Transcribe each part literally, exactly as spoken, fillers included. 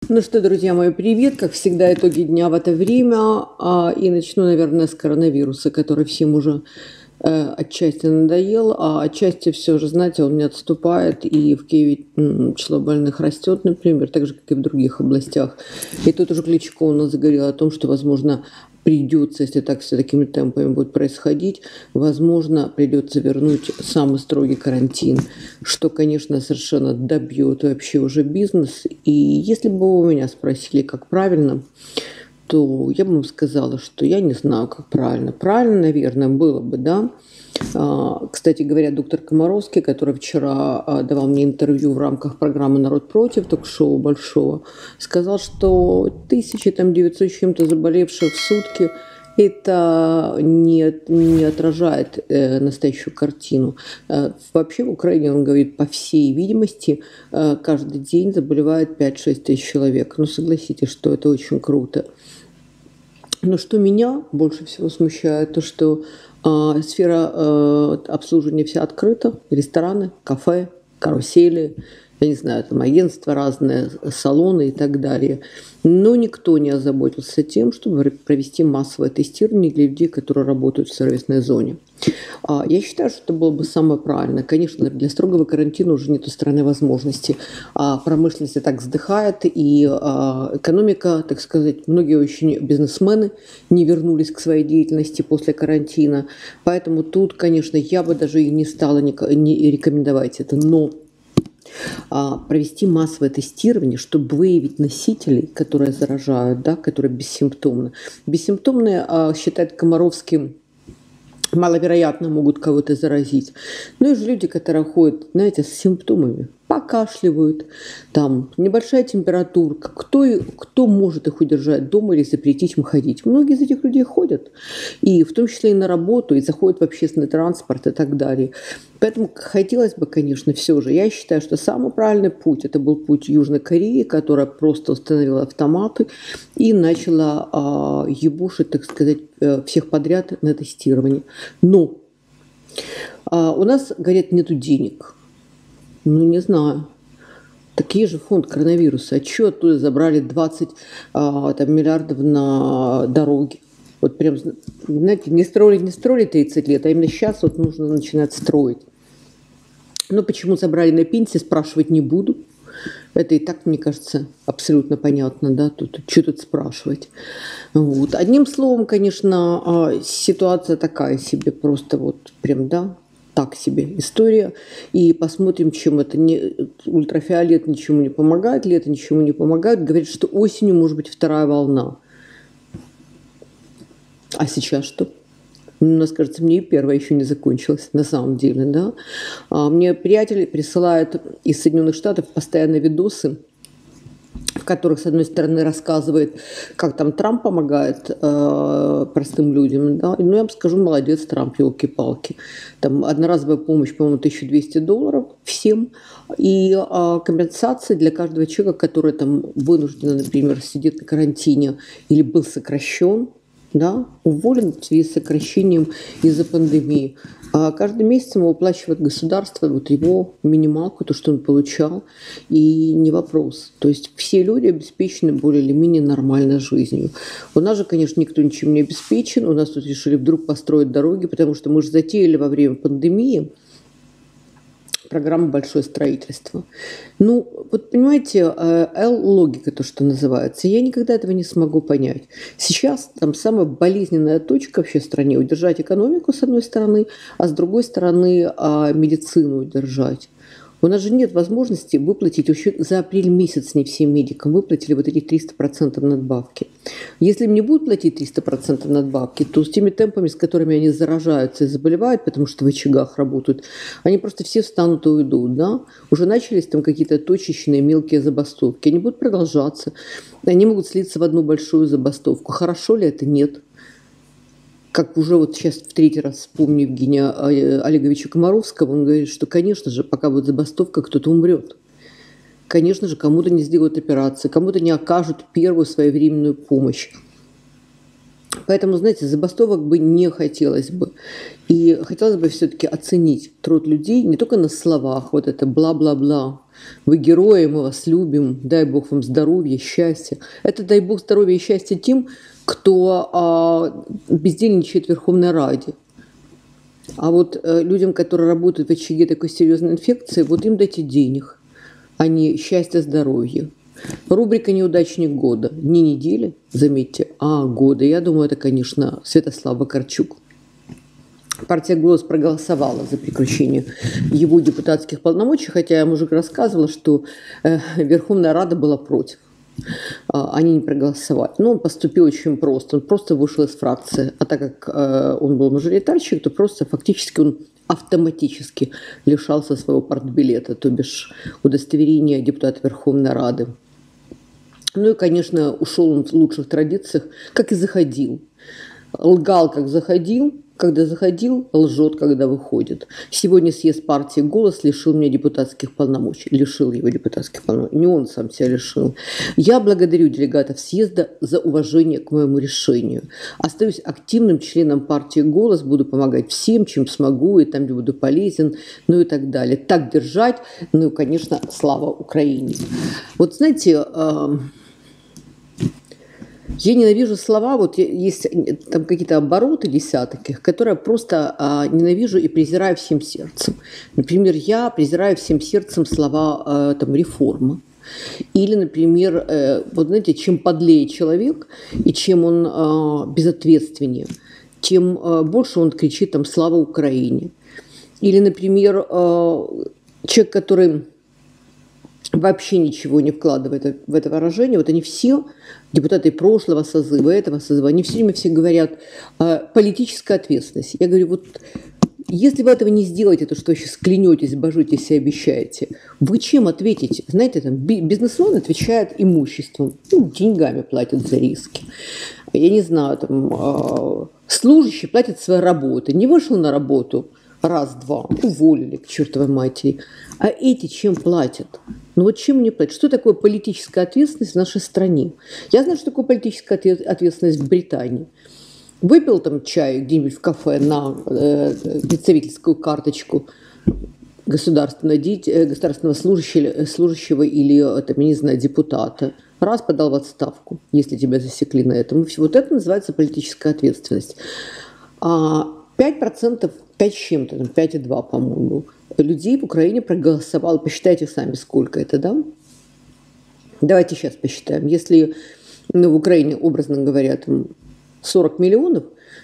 Ну что, друзья мои, привет! Как всегда, итоги дня в это время. А, и начну, наверное, с коронавируса, который всем уже э, отчасти надоел, а отчасти все же, знаете, он не отступает, и в Киеве м, число больных растет, например, так же, как и в других областях. И тут уже Кличко у нас заговорил о том, что, возможно, придется, если так все такими темпами будет происходить, возможно, придется вернуть самый строгий карантин, что, конечно, совершенно добьет вообще уже бизнес. И если бы вы у меня спросили, как правильно, то я бы вам сказала, что я не знаю, как правильно. Правильно, наверное, было бы, да. А, Кстати говоря, доктор Комаровский, который вчера а, давал мне интервью в рамках программы «Народ против», ток-шоу большого, сказал, что тысяча там девятьсот с чем-то заболевших в сутки это не, не отражает э, настоящую картину. Э, вообще в Украине, он говорит, по всей видимости, э, каждый день заболевает пять-шесть тысяч человек. Ну, согласитесь, что это очень круто. Но что меня больше всего смущает, то что э, сфера э, обслуживания вся открыта, рестораны, кафе, карусели, я не знаю, там агентства разные, салоны и так далее. Но никто не озаботился тем, чтобы провести массовое тестирование для людей, которые работают в сервисной зоне. Я считаю, что это было бы самое правильное. Конечно, для строгого карантина уже нет у страны возможности. Промышленность и так вздыхает, и экономика, так сказать, многие очень бизнесмены не вернулись к своей деятельности после карантина. Поэтому тут, конечно, я бы даже и не стала не рекомендовать это. Но провести массовое тестирование, чтобы выявить носителей, которые заражают, да, которые бессимптомны. Бессимптомные, считает Комаровский, маловероятно могут кого-то заразить. Но и же люди, которые ходят, знаете, с симптомами, покашливают, там небольшая температурка. Кто, кто может их удержать дома или запретить им ходить? Многие из этих людей ходят, и в том числе и на работу, и заходят в общественный транспорт и так далее. Поэтому хотелось бы, конечно, все же. Я считаю, что самый правильный путь – это был путь Южной Кореи, которая просто установила автоматы и начала а, ебушить, так сказать, всех подряд на тестирование. Но а, у нас, говорят, нету денег. Ну, не знаю. Такие же фонд коронавируса. А что оттуда забрали двадцать а, там, миллиардов на дороги? Вот прям, знаете, не строили, не строили тридцать лет, а именно сейчас вот нужно начинать строить. Но почему забрали на пенсии, спрашивать не буду. Это и так, мне кажется, абсолютно понятно, да, тут, что тут спрашивать. Вот. Одним словом, конечно, ситуация такая себе, просто вот прям, да, так себе история. И посмотрим, чем это. Не, ультрафиолет ничему не помогает, лето ничему не помогает. Говорят, что осенью может быть вторая волна. А сейчас что? У нас, кажется, мне и первая еще не закончилась, на самом деле, да. А мне приятель присылает из Соединенных Штатов постоянно видосы, в которых, с одной стороны, рассказывает, как там Трамп помогает э, простым людям, да. Ну, я вам скажу, молодец Трамп, елки-палки. Там одноразовая помощь, по-моему, тысяча двести долларов всем, и э, компенсации для каждого человека, который там вынужден, например, сидит на карантине или был сокращен, да, уволен в связи с сокращением из-за пандемии. А каждый месяц ему выплачивает государство вот его минималку, то, что он получал, и не вопрос. То есть все люди обеспечены более или менее нормальной жизнью. У нас же, конечно, никто ничем не обеспечен. У нас тут решили вдруг построить дороги, потому что мы же затеяли во время пандемии программа «Большое строительство». Ну, вот понимаете, L-логика, то, что называется, я никогда этого не смогу понять. Сейчас там самая болезненная точка вообще в стране – удержать экономику с одной стороны, а с другой стороны медицину удержать. У нас же нет возможности выплатить еще за апрель месяц не всем медикам выплатили вот эти триста процентов надбавки. Если им не будут платить триста процентов надбавки, то с теми темпами, с которыми они заражаются и заболевают, потому что в очагах работают, они просто все встанут и уйдут. Да? Уже начались там какие-то точечные мелкие забастовки. Они будут продолжаться. Они могут слиться в одну большую забастовку. Хорошо ли это? Нет. Как уже вот сейчас в третий раз вспомню Евгения Олеговича Комаровского, он говорит, что, конечно же, пока будет забастовка, кто-то умрет. Конечно же, кому-то не сделают операции, кому-то не окажут первую своевременную помощь. Поэтому, знаете, забастовок бы не хотелось бы. И хотелось бы все-таки оценить труд людей не только на словах, вот это бла-бла-бла, Вы герои, мы вас любим, дай Бог вам здоровья, счастья. Это дай Бог здоровья и счастья тем, кто а, бездельничает в Верховной Раде. А вот а, людям, которые работают в очаге такой серьезной инфекции, вот им дайте денег, а не счастья, здоровья. Рубрика «Неудачник года». Не недели, заметьте, а года. Я думаю, это, конечно, Святослав Вакарчук. Партия «Голос» проголосовала за прекращение его депутатских полномочий, хотя я вам уже рассказывала, что э, Верховная Рада была против. Э, они не проголосовали. Но он поступил очень просто. Он просто вышел из фракции. А так как э, он был мажоритарщик, то просто фактически он автоматически лишался своего партбилета, то бишь удостоверения депутата Верховной Рады. Ну и, конечно, ушел он в лучших традициях, как и заходил. Лгал, как заходил, когда заходил, лжет, когда выходит. Сегодня съезд партии «Голос» лишил меня депутатских полномочий. Лишил его депутатских полномочий. Не он сам себя лишил. Я благодарю делегатов съезда за уважение к моему решению. Остаюсь активным членом партии «Голос», буду помогать всем, чем смогу, и там, где буду полезен, ну и так далее. Так держать, ну и, конечно, слава Украине. Вот знаете... Я ненавижу слова, вот есть там какие-то обороты десяток, которые я просто а, ненавижу и презираю всем сердцем. Например, я презираю всем сердцем слова а, там, «реформа». Или, например, э, вот знаете, чем подлее человек и чем он а, безответственнее, тем а, больше он кричит там «Слава Украине». Или, например, а, человек, который... вообще ничего не вкладывает в это выражение. Вот они все, депутаты прошлого созыва, этого созыва, они все время все говорят политическая ответственность. Я говорю, вот если вы этого не сделаете, то что вы сейчас клянетесь, божитесь и обещаете, вы чем ответите? Знаете, там бизнесмен отвечает имуществом, ну, деньгами платят за риски. Я не знаю, там служащий платит своей работой, не вышел на работу, раз-два, уволили к чертовой матери. А эти чем платят? Ну вот чем мне платят? Что такое политическая ответственность в нашей стране? Я знаю, что такое политическая ответственность в Британии. Выпил там чай где-нибудь в кафе на э, представительскую карточку государственного, государственного служащего, служащего или, там, я не знаю, депутата. Раз подал в отставку, если тебя засекли на этом. Вот это называется политическая ответственность. А пять процентов, пять с чем-то, пять и два, по-моему, людей в Украине проголосовало. Посчитайте сами, сколько это, да? Давайте сейчас посчитаем. Если ну, в Украине, образно говоря, там сорок миллионов,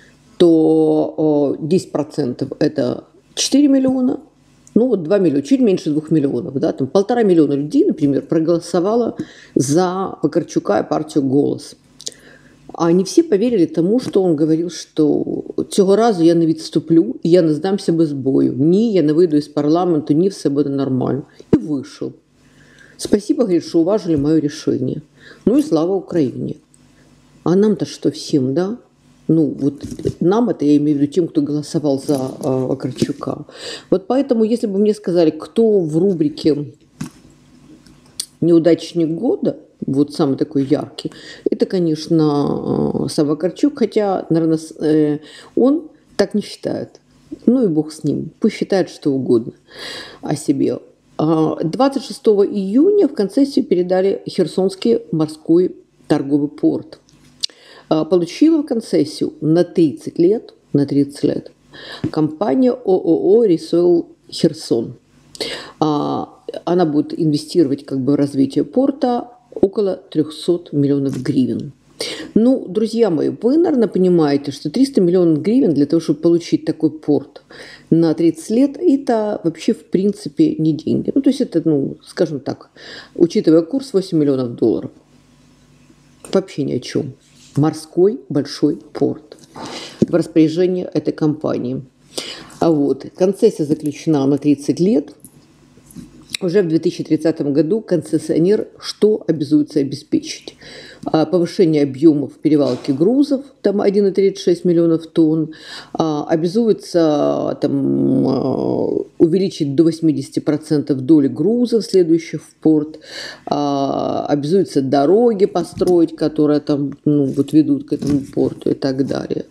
то десять процентов это четыре миллиона, ну вот два миллиона, чуть меньше двух миллионов, да, там полтора миллиона людей, например, проголосовало за Вакарчука и партию «Голос». А не все поверили тому, что он говорил, що цього разу я не відступлю, я не здамся без бою. Ні, я не вийду із парламенту, ні, все буде нормально. И вышел. Спасибо, говорит, что уважили мое решение. Ну и слава Украине. А нам-то что всем, да? Ну, вот нам это, я имею в виду тем, кто голосовал за э, Вакарчука. Вот поэтому, если бы мне сказали, кто в рубрике «Неудачник года», вот самый такой яркий, это, конечно, сам Вакарчук, хотя, наверное, он так не считает. Ну и бог с ним, пусть считает что угодно о себе. двадцать шестого июня в концессию передали Херсонский морской торговый порт. Получила в концессию на тридцать лет, на тридцать лет компания ООО «Ресойл Херсон». Она будет инвестировать как бы в развитие порта около трехсот миллионов гривен. Ну, друзья мои, вы, наверное, понимаете, что триста миллионов гривен для того, чтобы получить такой порт на тридцать лет, это вообще в принципе не деньги. Ну, то есть это, ну, скажем так, учитывая курс, восемь миллионов долларов. Вообще ни о чем. Морской большой порт в распоряжении этой компании. А вот концессия заключена на тридцать лет. Уже в две тысячи тридцатом году концессионер что обязуется обеспечить? Повышение объемов перевалки грузов, там один целых тридцать шесть миллионов тонн, обязуется там, увеличить до восьмидесяти процентов доли грузов, следующих в порт, обязуется дороги построить, которые там, ну, вот ведут к этому порту и так далее.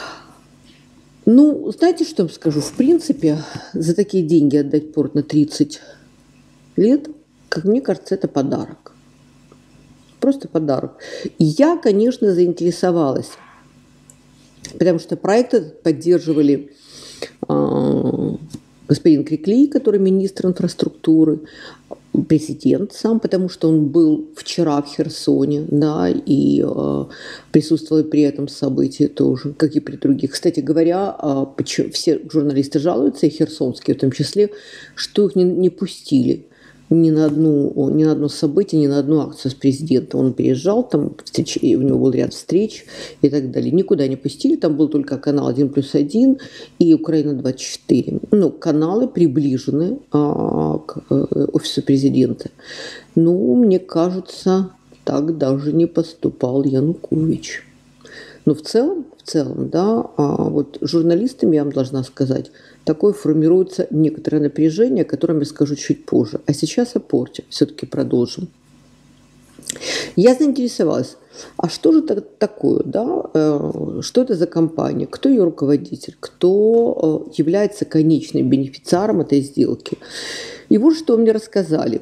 Ну, знаете, что я вам скажу? В принципе, за такие деньги отдать порт на тридцать лет, как мне кажется, это подарок. Просто подарок. И я, конечно, заинтересовалась, потому что проект этот поддерживали э, господин Крикли, который министр инфраструктуры, президент сам, потому что он был вчера в Херсоне, да, и э, присутствовал при этом событии тоже, как и при других. Кстати говоря, э, почему, все журналисты жалуются, и херсонские в том числе, что их не, не пустили ни на, одну, ни на одно событие, ни на одну акцию с президентом. Он приезжал, там встреч, у него был ряд встреч и так далее. Никуда не пустили, там был только канал один плюс один и Украина двадцать четыре. Ну, каналы приближены а, к а, офису президента. Ну, мне кажется, так даже не поступал Янукович. Но в целом, в целом, да, а вот журналистам, я вам должна сказать, такое формируется некоторое напряжение, о котором я скажу чуть позже. А сейчас о порте все-таки продолжим. Я заинтересовалась, а что же это такое, да, что это за компания, кто ее руководитель, кто является конечным бенефициаром этой сделки. И вот что мне рассказали.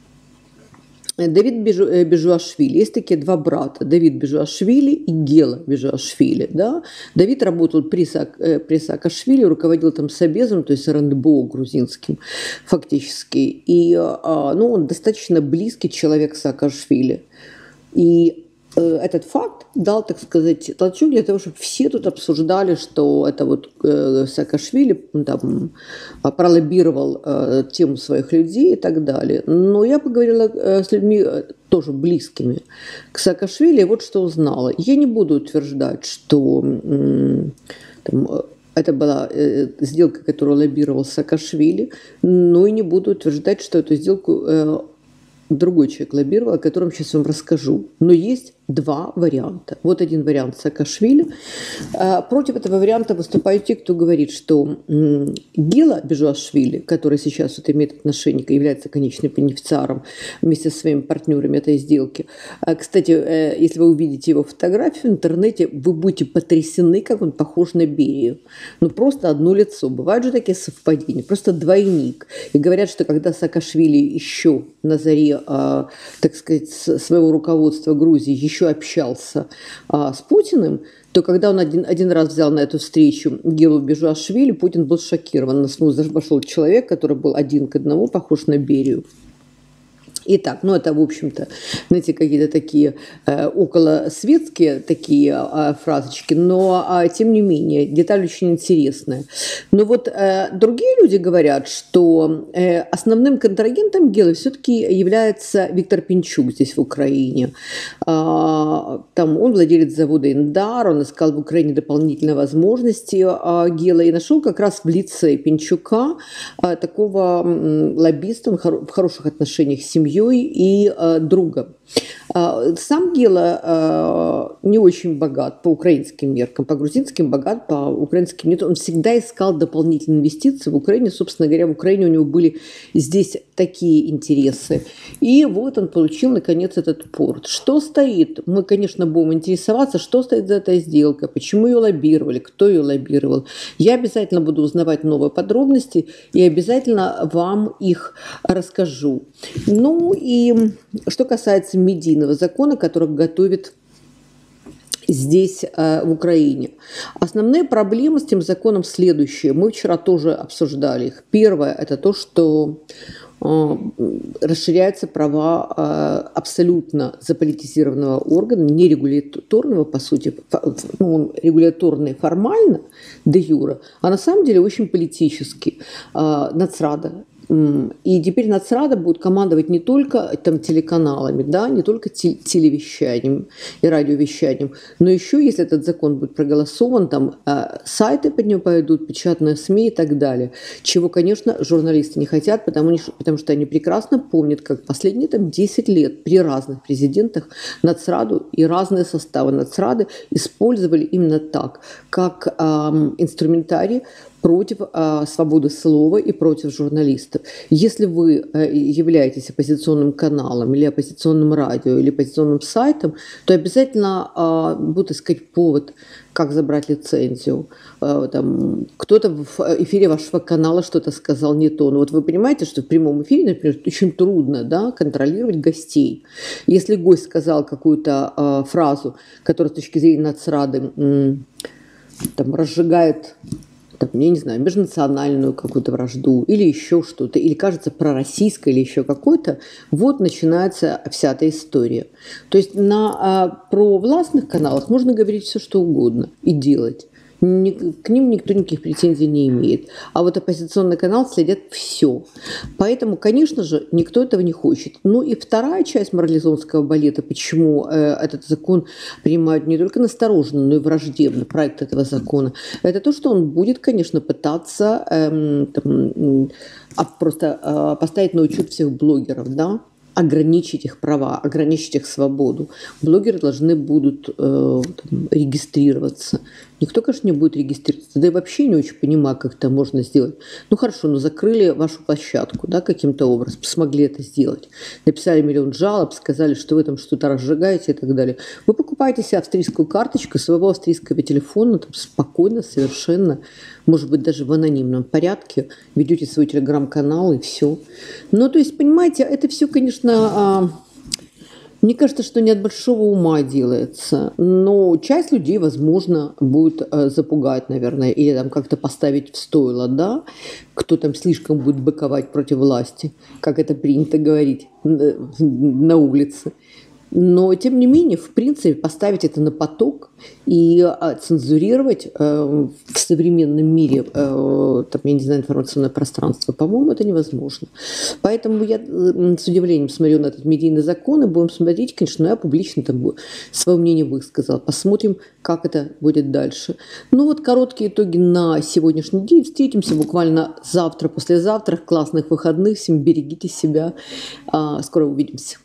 Давид Бежуашвили. Есть такие два брата, Давид Бежуашвили и Гела Бежуашвили. Да? Давид работал при, при Саакашвили, руководил там Собезом, то есть РНБО грузинским фактически. И ну, он достаточно близкий человек Саакашвили. И этот факт дал, так сказать, толчок для того, чтобы все тут обсуждали, что это вот э, Саакашвили там, пролоббировал э, тему своих людей и так далее. Но я поговорила э, с людьми э, тоже близкими к Саакашвили, и вот что узнала. Я не буду утверждать, что э, там, это была э, сделка, которую лоббировал Саакашвили, но и не буду утверждать, что эту сделку э, другой человек лоббировал, о котором сейчас вам расскажу. Но есть два варианта. Вот один вариант Саакашвили. Против этого варианта выступают те, кто говорит, что Гела Бежуашвили, который сейчас вот имеет отношение, является конечным бенефициаром вместе со своими партнерами этой сделки. Кстати, если вы увидите его фотографию в интернете, вы будете потрясены, как он похож на Берию. Ну, просто одно лицо. Бывают же такие совпадения. Просто двойник. И говорят, что когда Саакашвили еще на заре, так сказать, своего руководства Грузии еще еще общался а, с Путиным, то когда он один, один раз взял на эту встречу Гелу Бежуашвили, Путин был шокирован. На снова вошел человек, который был один к одному, похож на Берию. Итак, ну это, в общем-то, знаете, какие-то такие э, околосветские такие э, фразочки, но, э, тем не менее, деталь очень интересная. Но вот э, другие люди говорят, что э, основным контрагентом Гелы все-таки является Виктор Пинчук здесь, в Украине. Э, там он владелец завода «Индар», он искал в Украине дополнительные возможности э, Гелы и нашел как раз в лице Пинчука э, такого э, лоббиста, он хор- в хороших отношениях с семьей и э, друга. Сам Гела не очень богат по украинским меркам, по грузинским богат, по украинским нет. Он всегда искал дополнительные инвестиции в Украине. Собственно говоря, в Украине у него были здесь такие интересы. И вот он получил, наконец, этот порт. Что стоит? Мы, конечно, будем интересоваться, что стоит за этой сделкой, почему ее лоббировали, кто ее лоббировал. Я обязательно буду узнавать новые подробности и обязательно вам их расскажу. Ну и что касается медийного закона, который готовит здесь, э, в Украине. Основные проблемы с этим законом следующие. Мы вчера тоже обсуждали их. Первое – это то, что э, расширяются права э, абсолютно заполитизированного органа, не регуляторного, по сути, ну, он регуляторный формально, де юре, а на самом деле очень политический, э, Нацрада. И теперь Нацрада будет командовать не только там, телеканалами, да, не только телевещанием и радиовещанием, но еще, если этот закон будет проголосован, там сайты под него пойдут, печатные СМИ и так далее. Чего, конечно, журналисты не хотят, потому, потому что они прекрасно помнят, как последние там, десять лет при разных президентах Нацраду и разные составы Нацрады использовали именно так, как эм, инструментарий против а, свободы слова и против журналистов. Если вы а, являетесь оппозиционным каналом или оппозиционным радио или оппозиционным сайтом, то обязательно а, будут искать повод, как забрать лицензию. А, там, кто-то в эфире вашего канала что-то сказал не то. Но вот вы понимаете, что в прямом эфире, например, очень трудно, да, контролировать гостей. Если гость сказал какую-то а, фразу, которая с точки зрения нацрады м, там, разжигает, там, я не знаю, межнациональную какую-то вражду или еще что-то, или кажется пророссийское, или еще какой-то, вот начинается вся эта история. То есть на а, провластных каналах можно говорить все, что угодно и делать. Ни, к ним никто никаких претензий не имеет. А вот оппозиционный канал следят все. Поэтому, конечно же, никто этого не хочет. Ну и вторая часть марлезонского балета, почему э, этот закон принимают не только настороженно, но и враждебно, проект этого закона, это то, что он будет, конечно, пытаться э, там, а, просто э, поставить на учет всех блогеров, да, ограничить их права, ограничить их свободу. Блогеры должны будут э, там, регистрироваться. Никто, конечно, не будет регистрироваться. Да и вообще не очень понимаю, как это можно сделать. Ну хорошо, но закрыли вашу площадку, да, каким-то образом, смогли это сделать. Написали миллион жалоб, сказали, что вы там что-то разжигаете и так далее. Вы покупаете себе австрийскую карточку своего австрийского телефона, там, спокойно, совершенно, может быть, даже в анонимном порядке, ведете свой телеграм-канал и все. Ну, то есть, понимаете, это все, конечно... Мне кажется, что не от большого ума делается, но часть людей, возможно, будет э, запугать, наверное, или там как-то поставить в стойло, да, кто там слишком будет быковать против власти, как это принято говорить на улице. Но, тем не менее, в принципе, поставить это на поток и а, цензурировать э, в современном мире, э, там, я не знаю, информационное пространство, по-моему, это невозможно. Поэтому я э, с удивлением смотрю на этот медийный закон и будем смотреть, конечно, я публично там свое мнение высказала. Посмотрим, как это будет дальше. Ну вот короткие итоги на сегодняшний день. Встретимся буквально завтра, послезавтра. Классных выходных. Всем берегите себя. Скоро увидимся.